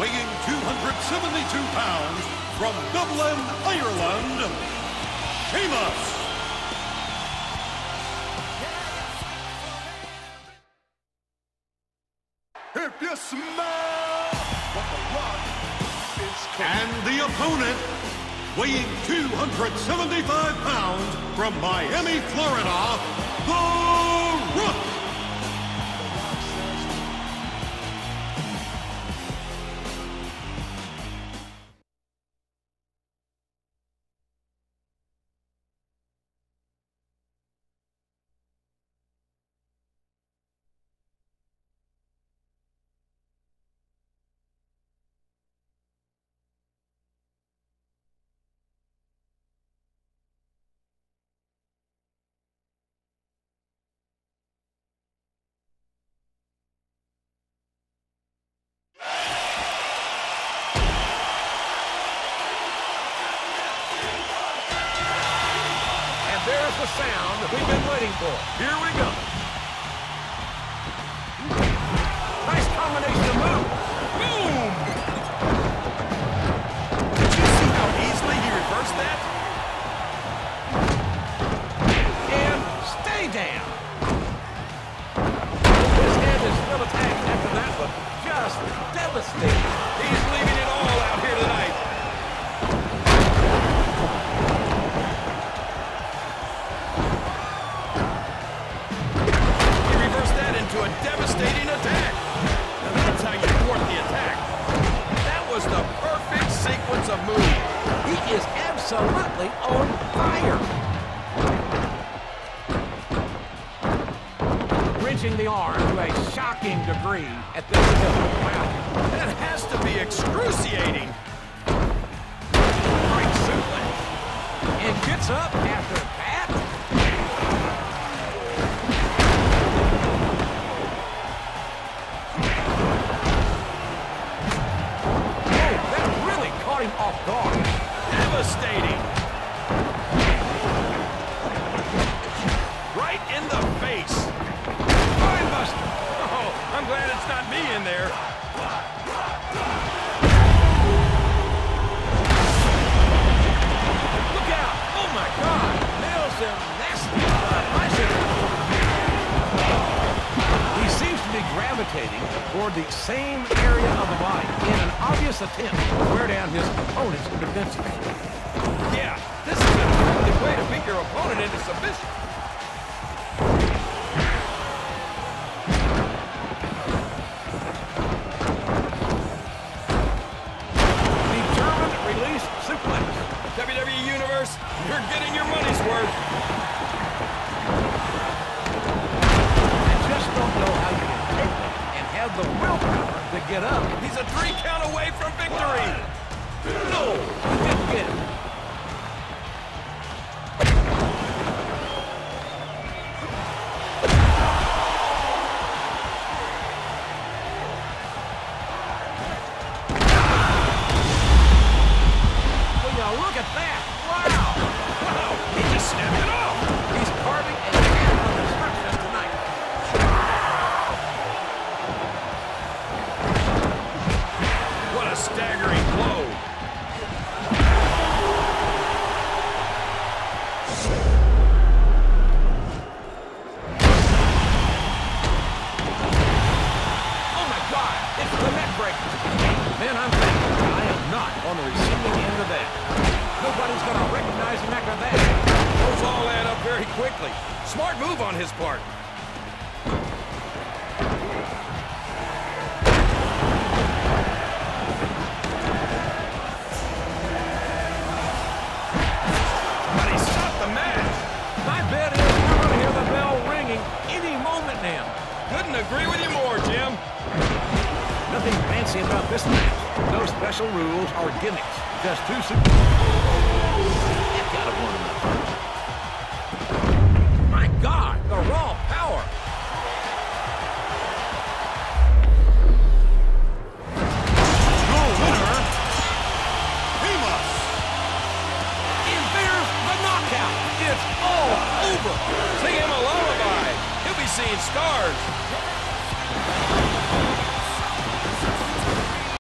weighing 272 pounds, from Dublin, Ireland, Sheamus. If you smell what the rock is cooking. And the opponent, weighing 275 pounds, from Miami, Florida, The Rock. There's the sound that we've been waiting for. Here we go. Nice combination of moves. Boom! Did you see how easily he reversed that? And stay down. His head is still attacked after that one. Just devastating. He's leaving it all out here tonight. To a devastating attack. Now that's how you thwart the attack. That was the perfect sequence of moves. He is absolutely on fire. Wrenching the arm to a shocking degree at this level. Wow. That has to be excruciating. Great suplex. And gets up after that. Off guard. Devastating. Right in the face. Spinebuster. Oh, I'm glad it's not me in there. Look out. Oh, my God. Nails him nasty. He seems to be gravitating toward the same area of the body in an obvious attempt to wear down his opponent's defenses. Yeah, this is an effective way to beat your opponent into submission. Determined release suplex. WWE Universe, you're getting your money's worth. I just don't know how you can take that and have the willpower to get up. He's a 3 count away from victory. No, he didn't get it. Well, now look at that. Wow. Wow, he just snapped it off. He's carving a path of destruction tonight. What a staggering blow. Oh my God, it's the neck breaker. Man, I'm thankful I am not on the receiving end of that. Nobody's gonna recognize him after that. Those all add up very quickly. Smart move on his part. Couldn't agree with you more, Jim. Nothing fancy about this match. No special rules or gimmicks. Just two super...